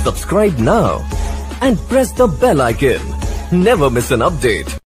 Subscribe now and press the bell icon. Never miss an update.